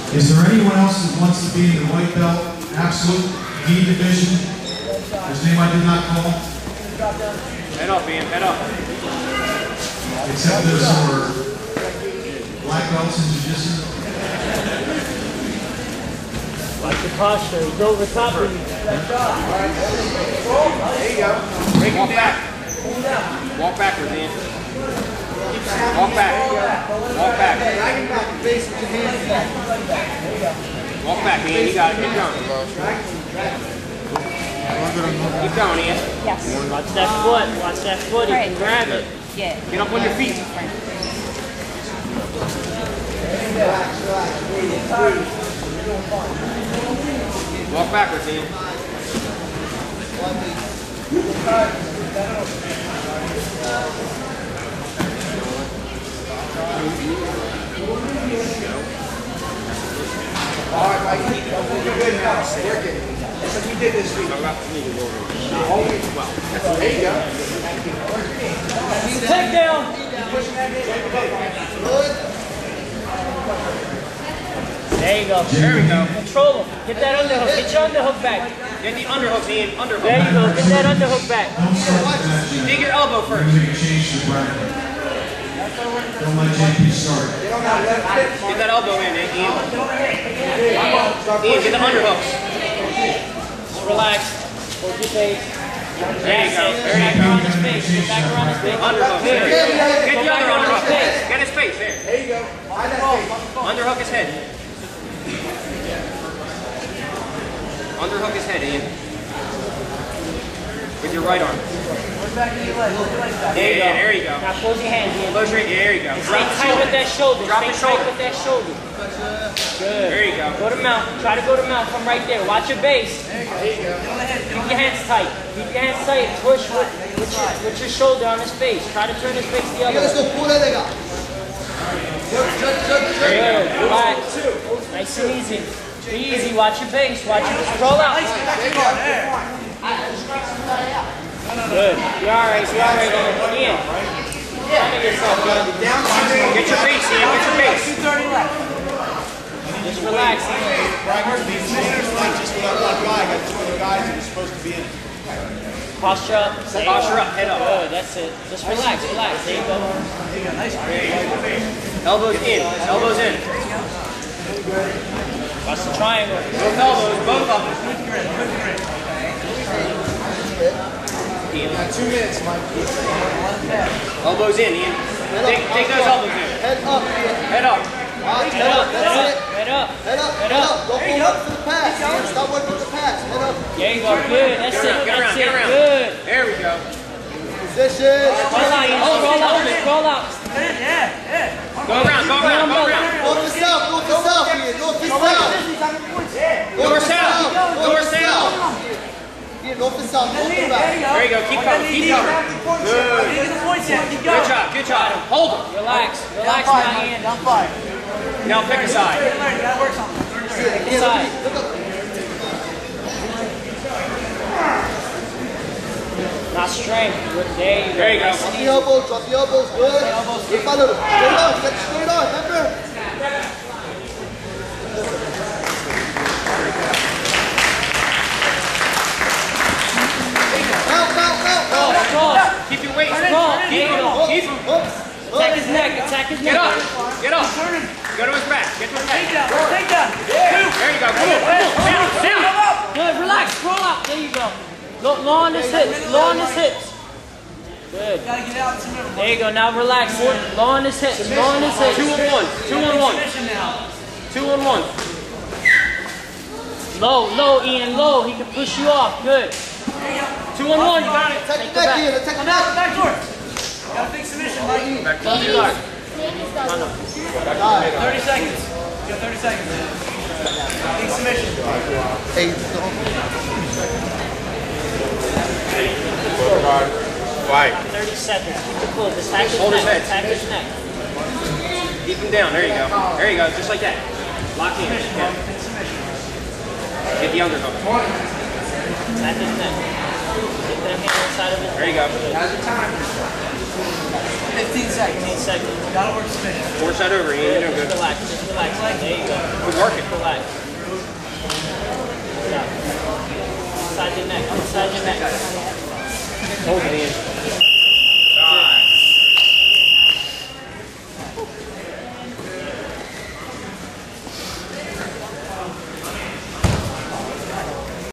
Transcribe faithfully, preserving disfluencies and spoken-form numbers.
Is there anyone else that wants to be in the white belt, absolute D division? His name I did not call. Head up, Ian, head up. Except those who are black belts in jiu-jitsu. Watch the posture. He's over top of you. There you go. Break Walk back. Walk backwards, Ian. Walk back. Walk back. Walk back, Ian. You got it. Keep going. Keep going, Ian. Yes. Watch that foot. Watch that foot. You can grab it. Yeah. Get up on your feet. Walk backwards, Ian. All right, Mike. You're good now. Work it. That's what you did this week. There you go. Take down. There you go. There we go. Control him. Get that underhook. Get your underhook back. Get the underhook, Ian. Underhook. There you go. Get that underhook back. Dig your elbow first. Don't let J P start. Get that elbow in, eh, Ian. Ian, get the underhooks. Just relax. Hold your face. There you go. There you Back around go. his face. Get back around his face. Underhook. There you go. Get the other underhook. Get his face. There. There you go. Underhook his head. Underhook his head, Ian. With your right arm. Yeah, yeah, there you go. Now close your hands, Ian. Close your, yeah, there you go. Stay Drop the tight shoulder. with that shoulder. Drop Stay the tight shoulder. with that shoulder. Good. There you go. Go to mount. Try to go to mount. Come right there. Watch your base. There you go. Keep your hands tight. Keep your hands tight. Push with, with, your, with your shoulder on his face. Try to turn his face the other way. Good. Relax. Nice and easy. Be easy. Watch your base. Watch your base. Roll out. Good. You're alright. You're alright. Ian. Center yourself, Ian. Get your face, Ian. Get your face. Just relax, Ian. Just without one guy, I got two other guys that are supposed to be in it. Posture up. Posture up. Head up. Good. That's it. Just relax. Relax. There you go. Elbows in. Elbows in. Watch the triangle. Both elbows. Both of them. Ian. Two minutes, Mike. Elbows in, Ian. Take, take those elbows in. Head up, Ian. Head up. Head up. Head up. Head up. Head up. Head up. Don't go up for the pass. Ian. Stop working with the pass. Head up. There you go. Good. That's Get around. it. Get around. That's Get it. around. Good. There we go. Position. Roll out, Ian. Roll out. Roll out. Go around. Go around. Go around. North to south. North to south, Ian. North to south. North south. North south. Ian, north to south. North to south. There you go. Keep coming. Keep coming. Good. Good job. Good job. Hold him. Relax. Relax now, Ian. Now pick a side. Pick a side. Not strength. There you go. There you go. Nice Drop and the easy. elbows. Drop the elbows. Good. Keep on it. Straight on. Get straight on. Remember. Out, out, out, out. Cross. Keep your weight. Cross. Keep him. Keep him. Attack his neck. Attack his neck. Get up. Get up. Go to his back. Get to his back. There you go. Come on. Down. Down. Good. Relax. Roll out. There you go. Low, low on his hips. Low on his hips. Good. There you go. Now relax. Low on his hips. Low on his hips. Two on one. Two on one. Two on one. Low, low, Ian. Low. He can push you off. Good. Two on one. You got it. Take the neck, Ian. Take the neck. Back to the guard. thirty seconds. You got thirty seconds. Big submission. Hey, Fight. thirty seconds. Keep the close. Attack his Hold his neck. head. Attack his neck. Keep him down. There you go. There you go. Just like that. Lock in. Yeah. Get the underhook. Attack his neck. Get that hand inside of his neck. There you go. Good. How's your time? fifteen seconds. fifteen seconds. Gotta work submission. Force that over. Yeah, you're doing good. Relax, just relax. There you go. Good working. Relax. Yeah. Inside your neck, inside your neck. Hold it in.